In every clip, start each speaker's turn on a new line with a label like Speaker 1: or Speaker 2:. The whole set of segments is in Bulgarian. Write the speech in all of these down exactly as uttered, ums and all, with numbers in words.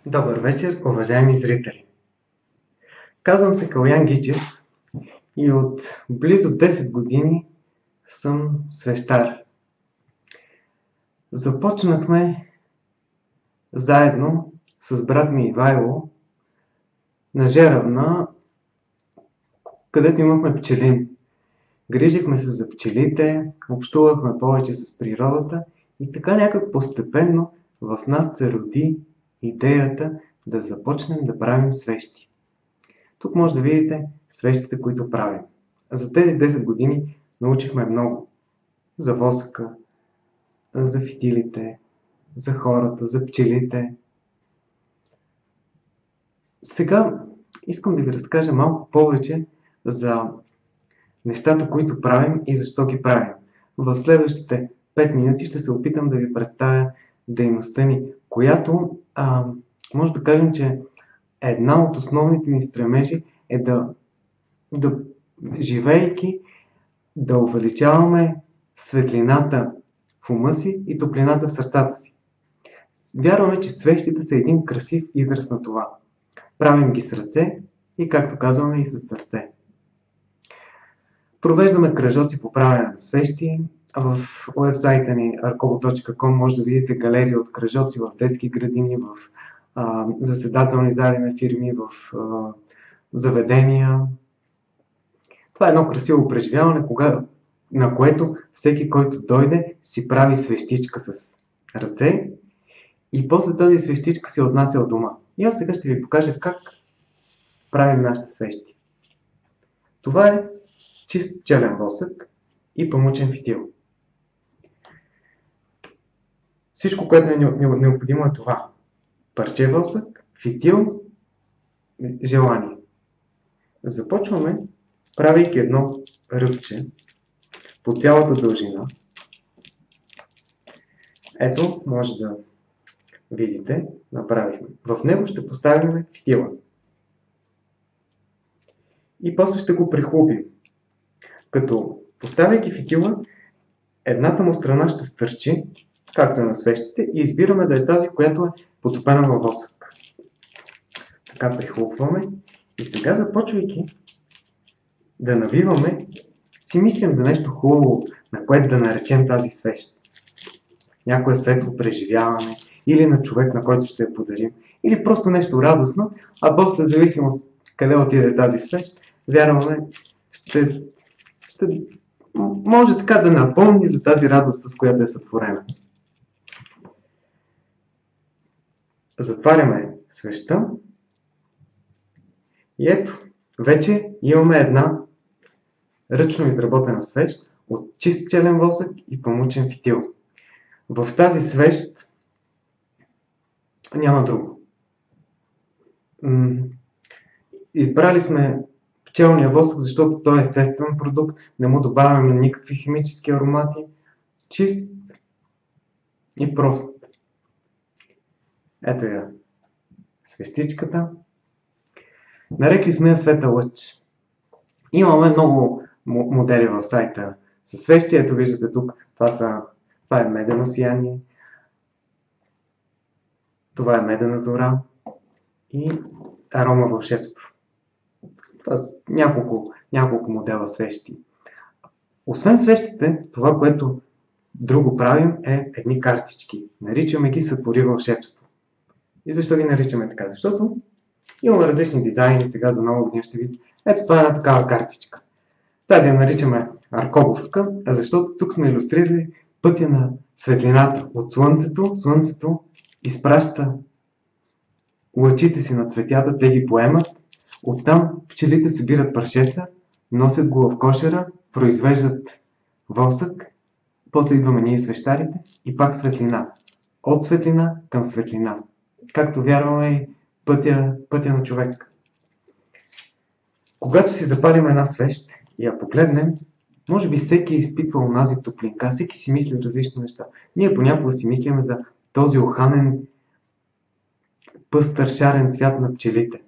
Speaker 1: Добър вечер, уважаеми зрители! Казвам се Калоян Гичев и от близо десет години съм свещар. Започнахме заедно с брат ми Ивайло на Жеравна, където имахме пчелин. Грижихме се за пчелите, общувахме повече с природата и така някак постепенно в нас се роди идеята да започнем да правим свещи. Тук може да видите свещите, които правим. За тези десет години научихме много. За восъка, за фитилите, за хората, за пчелите. Сега искам да ви разкажа малко повече за нещата, които правим и защо ги правим. В следващите пет минути ще се опитам да ви представя дейността ни, която а, може да кажем, че една от основните ни стремежи е да, да живейки, да увеличаваме светлината в ума си и топлината в сърцата си. Вярваме, че свещите са един красив израз на това. Правим ги с ръце и, както казваме, и с сърце. Провеждаме кръжоци по правене на свещи. В уебсайта ни аркобо точка ком може да видите галерия от кръжоци в детски градини, в а, заседателни зали на фирми, в а, заведения. Това е едно красиво преживяване, кога, на което всеки, който дойде, си прави свещичка с ръце и после тази свещичка се отнася от дома. И аз сега ще ви покажа как правим нашите свещи. Това е чист челен восък и памучен фитил. Всичко, което е необходимо, е това. Парче восък, фитил, желание. Започваме, правейки едно ръбче по цялата дължина. Ето, може да видите, направихме. В него ще поставим фитила. И после ще го прихлупим. Като поставяйки фитила, едната му страна ще стърчи, както е на свещите, и избираме да е тази, която е потопена във восък. Така прихлупваме и сега, започвайки да навиваме, си мислим за нещо хубаво, на което да наречем тази свещ. Някое светло преживяване, или на човек, на който ще я подарим, или просто нещо радостно, а после, зависимост къде отиде тази свещ, вярваме, ще, ще може така да напомни за тази радост, с която е сътворена. Затваряме свещта и ето, вече имаме една ръчно изработена свещ от чист челен восък и памучен фитил. В тази свещ няма друго. Избрали сме пчелния восък, защото той е естествен продукт, не му добавяме никакви химически аромати, чист и прост. Ето я свещичката. Нарекли сме я Света лъч. Имаме много модели в сайта със свещи. Ето виждате тук, това, са, това е медено сияние, това е медена зора и арома вълшебство. Това са няколко, няколко модела свещи. Освен свещите, това, което друго правим, е едни картички. Наричаме ги сътвори вълшебство. И защо ги наричаме така? Защото имаме различни дизайни, сега за нова година ще видите. Ето, това е една такава картичка. Тази я наричаме аркобовска, защото тук сме илюстрирали пътя на светлината от слънцето. Слънцето изпраща лъчите си на цветята, те ги поемат. Оттам пчелите събират прашеца, носят го в кошера, произвеждат восък, после идваме ние свещарите и пак светлина. От светлина към светлина. Както вярваме и пътя, пътя на човек. Когато си запалим една свещ и я погледнем, може би всеки е изпитвал онази топлинка, всеки си мисли различни неща. Ние понякога си мислиме за този оханен, пъстър, шарен цвят на пчелите.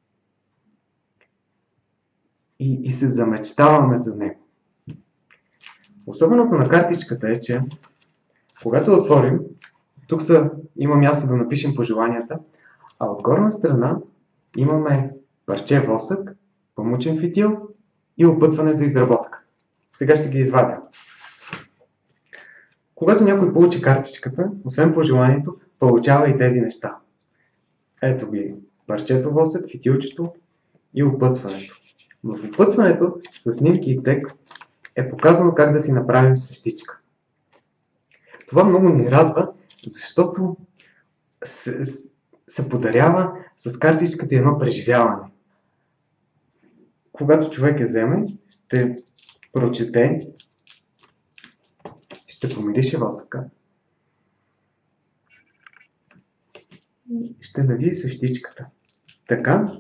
Speaker 1: И, и се замечтаваме за него. Особеното на картичката е, че когато отворим, тук са, има място да напишем пожеланията, А от горна страна имаме парче восък, памучен фитил и опътване за изработка. Сега ще ги извадя. Когато някой получи картичката, освен пожеланието, получава и тези неща. Ето ги парчето восък, фитилчето и опътването. В опътването с снимки и текст е показано как да си направим свещичка. Това много ни радва, защото се, се подарява с картичката едно преживяване. Когато човек я вземе, ще прочете, ще помирише восъка, ще навие свещичката. Така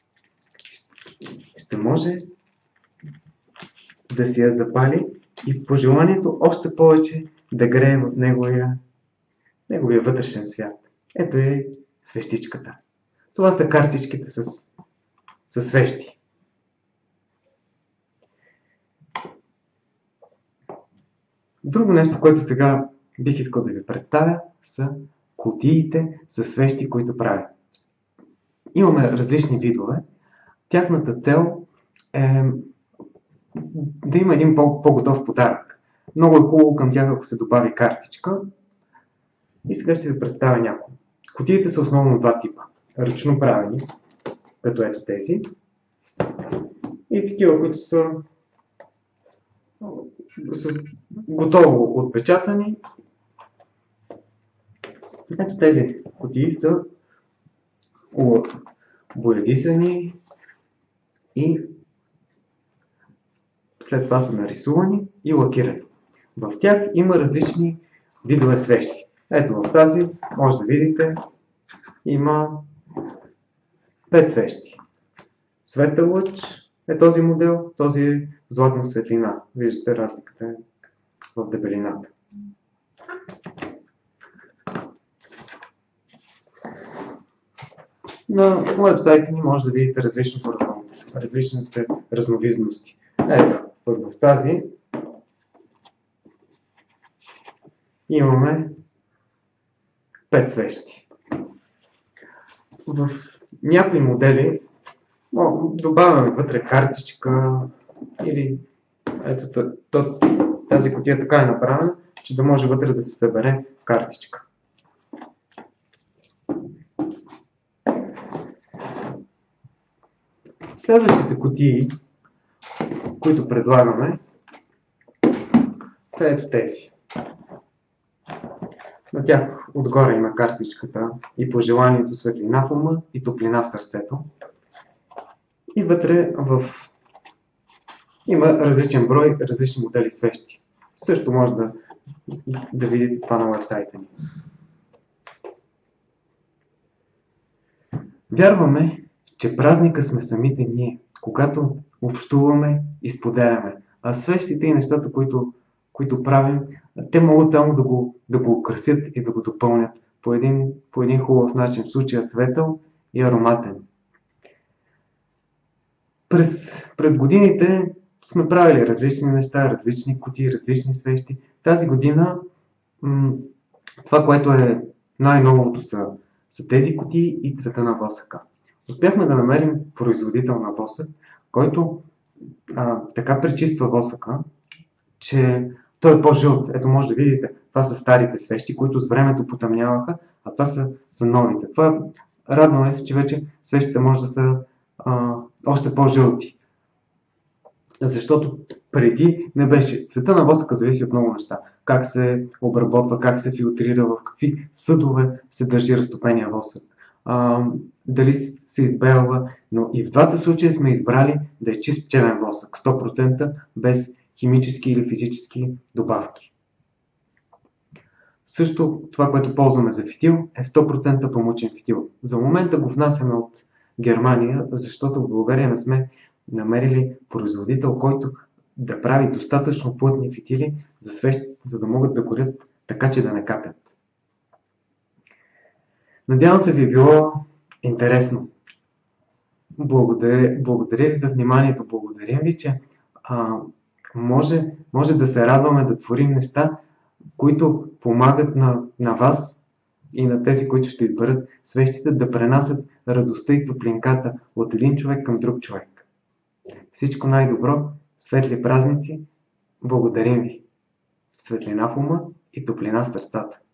Speaker 1: ще може да си я запали и по желанието още повече да грее в неговия, неговия вътрешен свят. Ето е свещичката. Това са картичките с, с свещи. Друго нещо, което сега бих искал да ви представя, са кутиите с свещи, които правя. Имаме различни видове. Тяхната цел е да има един по-готов подарък. Много е хубаво към тях, ако се добави картичка. И сега ще ви представя някои. Кутиите са основно два типа. Ръчно правени, като ето тези. И такива, които са, са готово отпечатани. Ето тези кутии са боядисани и след това са нарисувани и лакирани. В тях има различни видове свещи. Ето в тази, може да видите, има пет свещи. Светъл лъч е този модел, този е златна светлина. Виждате разликата в дебелината. На уебсайта ни може да видите различните разновидности. Ето, в тази имаме пет свещи. В някои модели добавяме вътре картичка или ето тази кутия така е направена, че да може вътре да се събере картичка. Следващите кутии, които предлагаме, са ето тези. На тях отгоре има картичката и пожеланието светлина в ума и топлина в сърцето. И вътре в... има различен брой, различни модели свещи. Също може да, да видите това на уебсайта ни. Вярваме, че празника сме самите ние, когато общуваме и споделяме. А свещите и нещата, които, които правим, те могат само да го, да го украсят и да го допълнят по един, по един хубав начин, в случая светъл и ароматен. През, през годините сме правили различни неща, различни кутии, различни свещи. Тази година това, което е най-новото са, са тези кутии и цвета на восъка. Успяхме да намерим производител на восък, който а, така пречиства восъка, че той е по-жълт. Ето може да видите, това са старите свещи, които с времето потъмняваха, а това са, са новите. Това радваме се, че вече свещите може да са а, още по-жълти. Защото преди не беше. Цвета на восъка зависи от много неща. Как се обработва, как се филтрира, в какви съдове се държи разтопения восък. А, дали се избелва, но и в двата случая сме избрали да е чист пчелен восък, сто процента без химически или физически добавки. Също това, което ползваме за фитил, е сто процента памучен фитил. За момента го внасяме от Германия, защото в България не сме намерили производител, който да прави достатъчно плътни фитили за свещите, за да могат да горят така, че да не капят. Надявам се ви е било интересно. Благодаря, благодаря ви за вниманието. Благодаря ви, че а, може, може да се радваме да творим неща, които помагат на, на вас и на тези, които ще изберат, свещите да пренасят радостта и топлинката от един човек към друг човек. Всичко най-добро, светли празници, благодарим ви! Светлина в ума и топлина в сърцата.